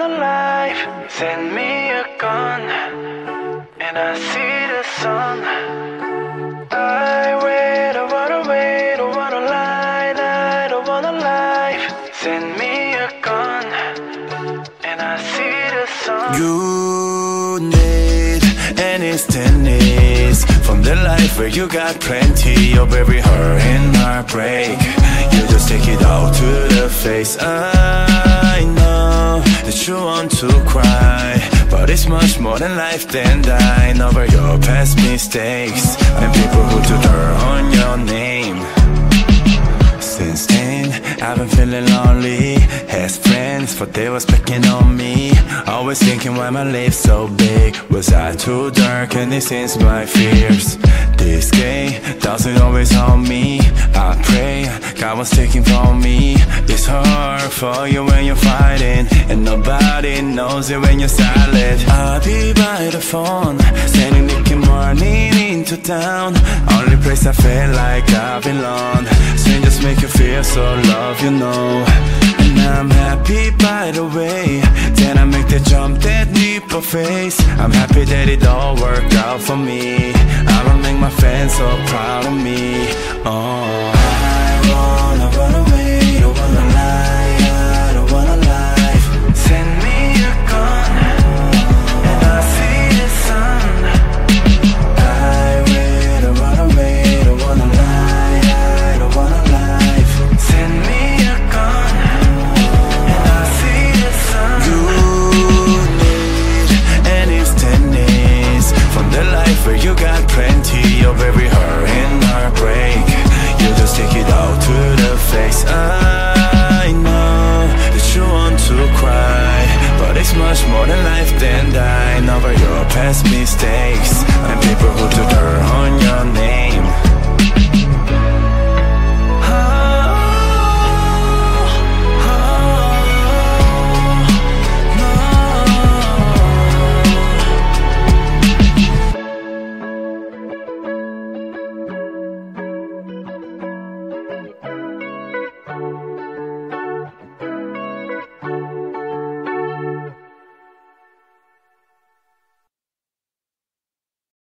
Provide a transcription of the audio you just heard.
want a life. Send me a gun, and I see the sun. I wait, I wanna wait, I wanna lie, I don't want a life. Send me a gun, and I see the sun. You need an instant ease from the life where you got plenty of every hurt and heartbreak. You just take it out to the face. I know that you want to cry, but it's much more than life than dying over your past mistakes and people who took dirt on your name. Since then, I've been feeling lonely. Had friends, but they was picking on me. Always thinking why my life so big. Was I too dark and this is my fears? This game doesn't always harm me. I pray God was taking from me. It's hard for you when you're fighting, and nobody knows it when you're silent. I'll be by the phone, sending Nick and morning into town. Only place I feel like I belong. Strangers make you feel so loved, you know. And I'm happy by the way that I make the jump, that leap of faith. I'm happy that it all worked out for me. I'ma make my fans so proud of me. Oh, I wanna run away, don't wanna lie, I don't wanna lie. Send me a gun, and I see the sun. I wait, I run away, don't wanna lie, I don't wanna lie. Send me a gun, and I see the sun. You need an instant ease from the life where you got plenty of every hurt and heartbreak. You just take it out to the face. I know that you want to cry, but it's much more than life than dying over your past mistakes